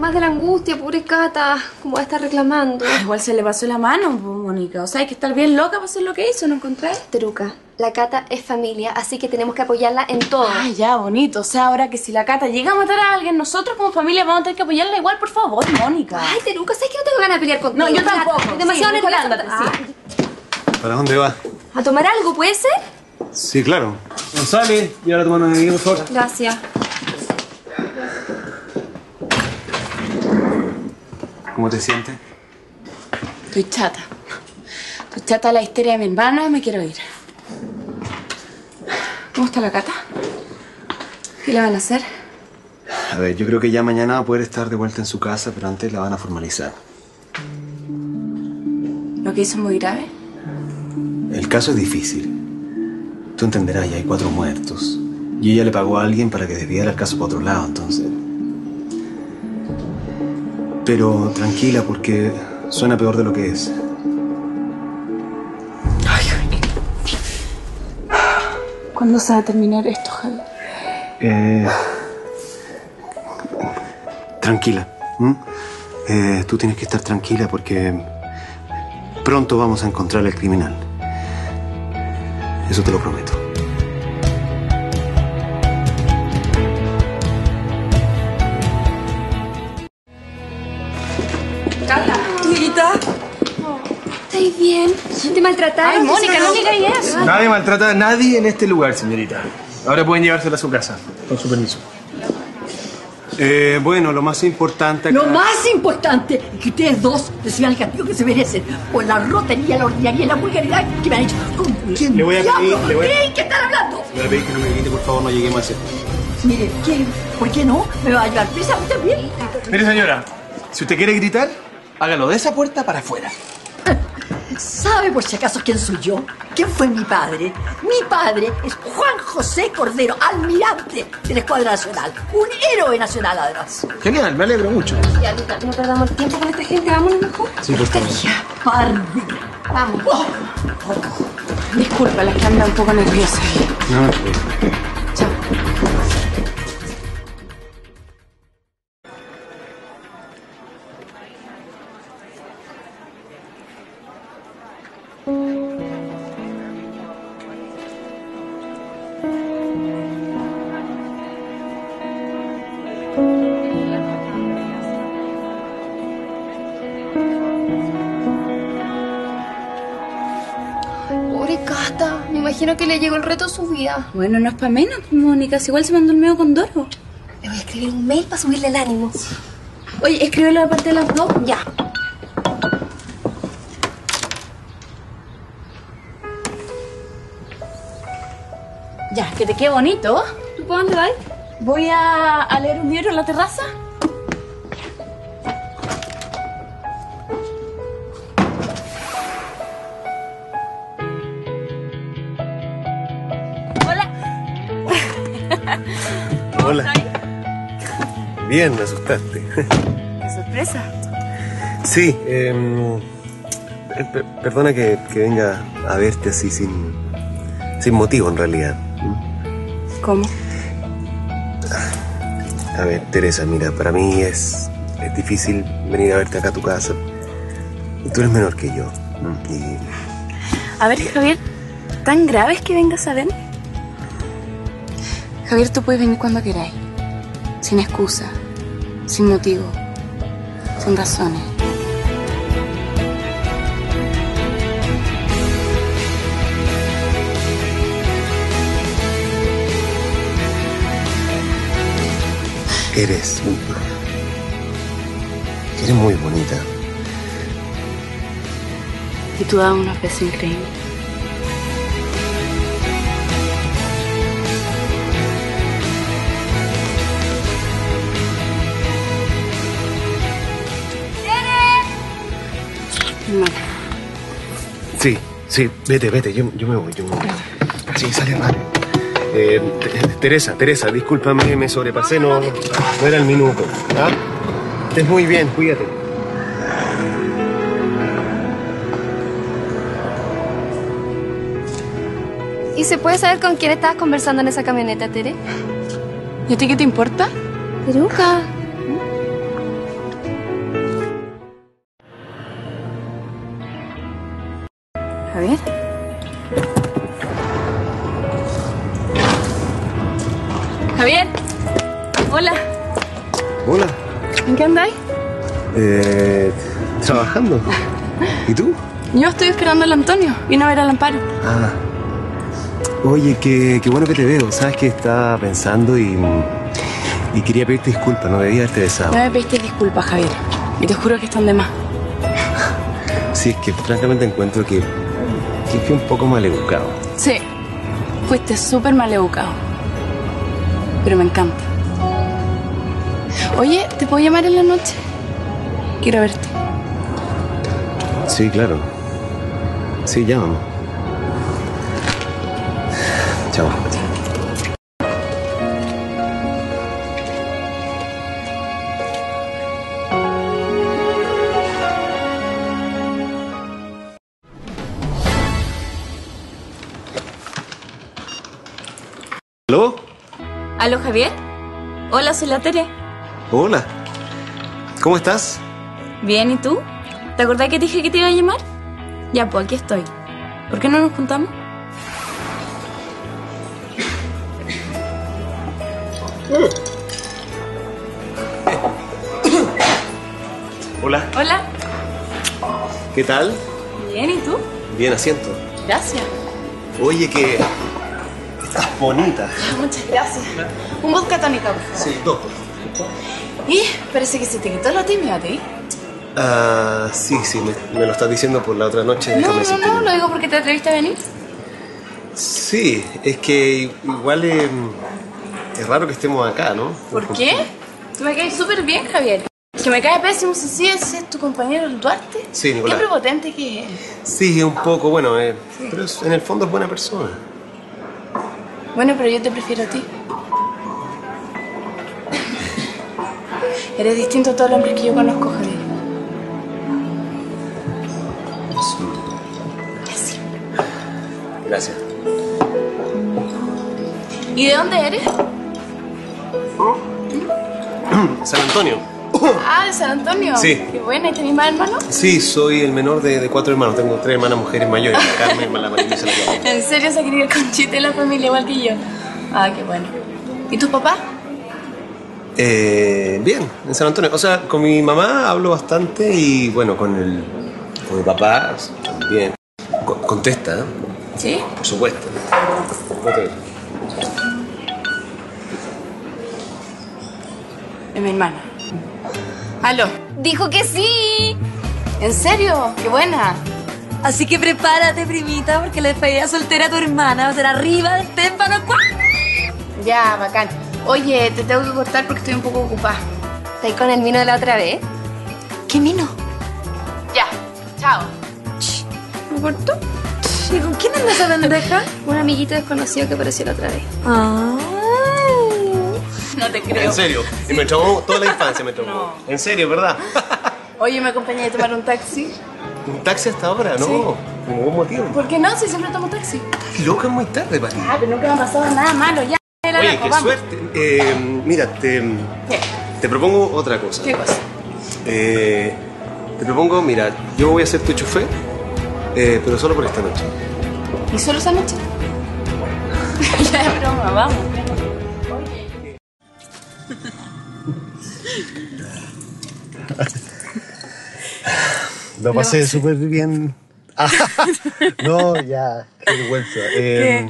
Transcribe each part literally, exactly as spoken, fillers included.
más de la angustia, pobre Cata. ¿Cómo va a estar reclamando? Ay, igual se le pasó la mano, Mónica. O sea, hay que estar bien loca para hacer lo que hizo, ¿no encontráis? Teruca, la Cata es familia, así que tenemos que apoyarla en todo. Ay, ya, bonito. O sea, ahora que si la Cata llega a matar a alguien, nosotros como familia vamos a tener que apoyarla igual, por favor, Mónica. Ay, Teruca, ¿sabes que no tengo ganas de pelear contigo? No, yo tampoco. Es demasiado sí, nerviosa. ándate, Ah. sí. ¿Para dónde va? ¿A tomar algo, puede ser? Sí, claro. González, y ahora tomando una bebida, por favor. Gracias. ¿Cómo te sientes? Estoy chata. Estoy chata de la histeria de mi hermana y me quiero ir. ¿Cómo está la Cata? ¿Qué le van a hacer? A ver, yo creo que ya mañana va a poder estar de vuelta en su casa, pero antes la van a formalizar. ¿Lo que hizo es muy grave? El caso es difícil. Tú entenderás, ya hay cuatro muertos. Y ella le pagó a alguien para que desviara el caso para otro lado, entonces... Pero tranquila, porque suena peor de lo que es. Ay, ¿cuándo se va a terminar esto, Javi? Eh... Tranquila. ¿m? Eh, tú tienes que estar tranquila porque pronto vamos a encontrar al criminal. Eso te lo prometo. Cata, hijita. ¿Estáis bien? ¿Te maltrataron? Ay, Mónica, no digas eso. Nadie maltrata a nadie en este lugar, señorita. Ahora pueden llevársela a su casa, con su permiso. Eh, bueno, lo más importante acá... Lo más importante es que ustedes dos reciban el castigo que se merecen por la rotería, la ordinaria y la vulgaridad que me han hecho. ¿Con quién Le voy a pedir, diablos le voy a- creen que están hablando? Le voy a pedir que no me grite, por favor, no lleguemos a ese... Mire, ¿qué? ¿Por qué no? ¿Me va a llevar prisa a mí también? Mire, señora, si usted quiere gritar, hágalo de esa puerta para afuera. ¿Sabe por si acaso quién soy yo? ¿Quién fue mi padre? Mi padre es Juan José Cordero, almirante de la Escuadra Nacional. Un héroe nacional, además. Genial, me alegro mucho. Ya, Luca, no perdamos el tiempo con esta gente, vámonos mejor. Sí, por favor. Barbie. Vamos. Oh, Disculpa, la que anda un poco nerviosa. No, no te preocupes. Chao. Pobre Cata, me imagino que le llegó el reto a su vida. Bueno, no es para menos, Mónica. Si igual se mandó el medio con Doro. Le voy a escribir un mail para subirle el ánimo. Oye, escríbelo de parte de las dos. Ya. Ya, que te quede bonito. ¿Tú para dónde vas? Voy a, a leer un libro en la terraza. Hola. Hola. Bien, me asustaste. Qué sorpresa. Sí, eh, per- perdona que, que venga a verte así sin, sin motivo en realidad. ¿Cómo? A ver, Teresa, mira, para mí es, es difícil venir a verte acá a tu casa. Tú eres menor que yo. Y A ver, Javier, ¿tan grave es que vengas a verme? Javier, tú puedes venir cuando queráis. Sin excusa, sin motivo, sin razones. eres... Eres muy bonita. Y tú das unos besos increíbles. No. Sí, sí, vete, vete, yo, yo me voy, yo me voy. Sí, sale mal. Eh, T- Teresa, Teresa, discúlpame, me sobrepasé, no, no era el minuto. ¿Ah? Estés muy bien, cuídate. ¿Y se puede saber con quién estabas conversando en esa camioneta, Tere? ¿Y a ti qué te importa? Teruca. Hola. Hola. ¿En qué andáis? Eh, trabajando. ¿Y tú? Yo estoy esperando al Antonio. Vino a ver al Amparo. Ah. Oye, qué, qué bueno que te veo. Sabes que estaba pensando y, y quería pedirte disculpas. No debía haberte besado. No me pediste disculpas, Javier. Y te juro que están de más. Sí, es que francamente encuentro que, que fui un poco mal educado. Sí. Fuiste súper mal educado. Pero me encanta. Oye, ¿te puedo llamar en la noche? Quiero verte. Sí, claro. Sí, llámame. Chao. ¿Aló? ¿Aló, Javier? Hola, soy la Tere. Hola. ¿Cómo estás? Bien, ¿y tú? ¿Te acordás que te dije que te iba a llamar? Ya, pues aquí estoy. ¿Por qué no nos juntamos? Hola. Hola. ¿Qué tal? Bien, ¿y tú? Bien, asiento. Gracias. Oye, que estás bonita. Muchas gracias. Un vodka tónica, por favor. Sí, dos. Y parece que se te quitó la timidez a ti. Ah, sí, sí, me, me lo estás diciendo por la otra noche. No, Déjame no, decirte no, que- lo digo porque te atreviste a venir. Sí, es que igual eh, es raro que estemos acá, ¿no? ¿Por qué? Tú me caes súper bien, Javier. Que me cae pésimo si sí, ese es tu compañero el Duarte. Sí, Nicolás. Qué prepotente que es. Sí, un poco, bueno, eh, pero es- en el fondo es buena persona. Bueno, pero yo te prefiero a ti. Eres distinto a todos los hombres que yo conozco, Javier. Así. Gracias. ¿Y de dónde eres? San Antonio. Ah, de San Antonio. Sí. Qué buena. ¿Y tenés más hermanos? Sí, soy el menor de, de cuatro hermanos. Tengo tres hermanas mujeres mayores. La Carmen, la María Luisa, la Clara. ¿En serio se quería ir con Chita y la familia igual que yo? Ah, qué bueno. ¿Y tus papás? Eh, bien, en San Antonio. O sea, con mi mamá hablo bastante y bueno, con el con mi papá también. Co- contesta, ¿eh? ¿Sí? Por supuesto. Ok. Es mi hermana. ¿Aló? Dijo que sí. ¿En serio? ¡Qué buena! Así que prepárate, primita, porque la despedida soltera a tu hermana va a ser arriba del témpano. Ya, bacán. Oye, te tengo que cortar porque estoy un poco ocupada. ¿Estás con el vino de la otra vez? ¿Qué vino? Ya, chao. ¿Me cortó? ¿Y con quién anda esa pendeja? Un amiguito desconocido que apareció la otra vez. Ah. No te creo. En serio, y me traumó toda la infancia, me traumó. No. En serio, ¿verdad? Oye, ¿me acompañas a tomar un taxi? ¿Un taxi hasta ahora? No, Sí. por ningún motivo. ¿Por qué no? Si siempre tomo taxi. Estás loca, es muy tarde para ti. Ah, pero nunca me ha pasado nada malo. Ya, la Oye, laco, qué vamos. suerte. Eh, mira, te, ¿Qué? te propongo otra cosa. ¿Qué cosa? Eh, te propongo, mira, yo voy a ser tu chofer, eh, pero solo por esta noche. ¿Y solo esa noche? Ya es broma, vamos. Lo pasé súper bien. Ah, no, ya, qué vergüenza. Eh,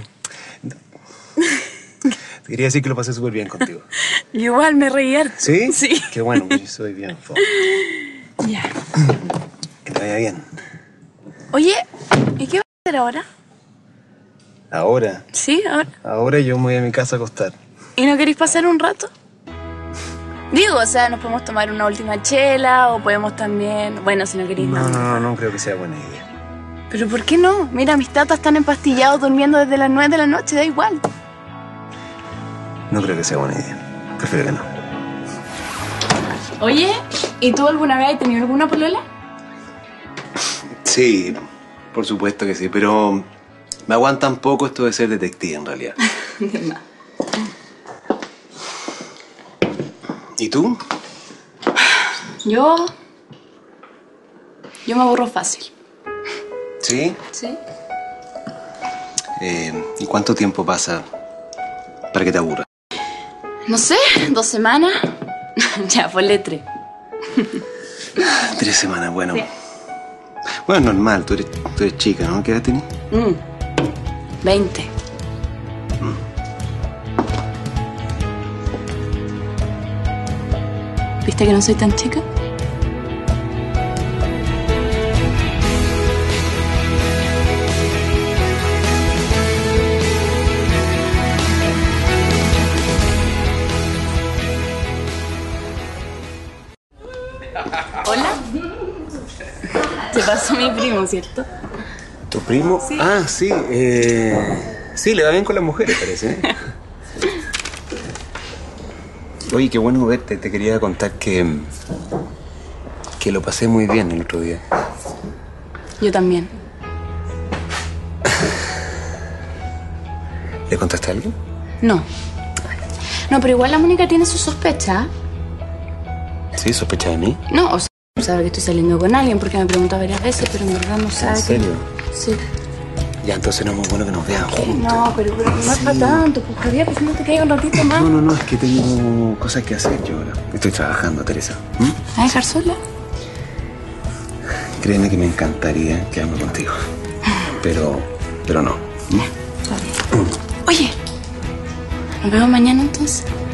Te quería decir que lo pasé súper bien contigo. Igual me reí harto. ¿Sí? Sí. Qué bueno, pues yo soy bien. fo. Ya. Que te vaya bien. Oye, ¿y qué vas a hacer ahora? Ahora, Sí, ahora. ahora yo me voy a mi casa a acostar. ¿Y no queréis pasar un rato? Digo, o sea, nos podemos tomar una última chela o podemos también... Bueno, si no queréis No, nada. no, no, no creo que sea buena idea. ¿Pero por qué no? Mira, mis tatas están empastillados durmiendo desde las nueve de la noche, da igual. No creo que sea buena idea. Prefiero que no. Oye, ¿y tú alguna vez has tenido alguna polola? Sí, por supuesto que sí, pero me aguanta un poco esto de ser detective en realidad. ¿Y tú? Yo... Yo me aburro fácil. ¿Sí? ¿Sí? Eh, ¿Y cuánto tiempo pasa para que te aburras? No sé, dos semanas. Ya, ponle tres. Tres semanas, bueno. Sí. Bueno, normal, tú eres, tú eres chica, ¿no? ¿Qué edad tenés? Mm. Veinte. ¿Viste que no soy tan chica? Hola. Te pasó mi primo, ¿cierto? ¿Tu primo? Sí. Ah, sí. Eh... Sí, le va bien con las mujeres, parece. ¿eh? Oye, qué bueno verte. Te quería contar que... que lo pasé muy bien el otro día. Yo también. ¿Le contaste a alguien? No. No, pero igual la Mónica tiene sus sospechas. ¿Sí? ¿Sospecha de mí? No, o sea, sabe que estoy saliendo con alguien porque me pregunta varias veces, pero en verdad no sabe. ¿En serio? Que... Sí. Ya, entonces no es muy bueno que nos vean juntos. No, pero, pero no es para tanto, pues Javier, pues no te caiga un ratito más. No, no, no, es que tengo cosas que hacer yo ahora. Estoy trabajando, Teresa. ¿Mm? ¿A dejar sola? Créeme que me encantaría quedarme contigo. Pero... pero no. ¿Mm? Está bien. Oye, ¿nos vemos mañana entonces?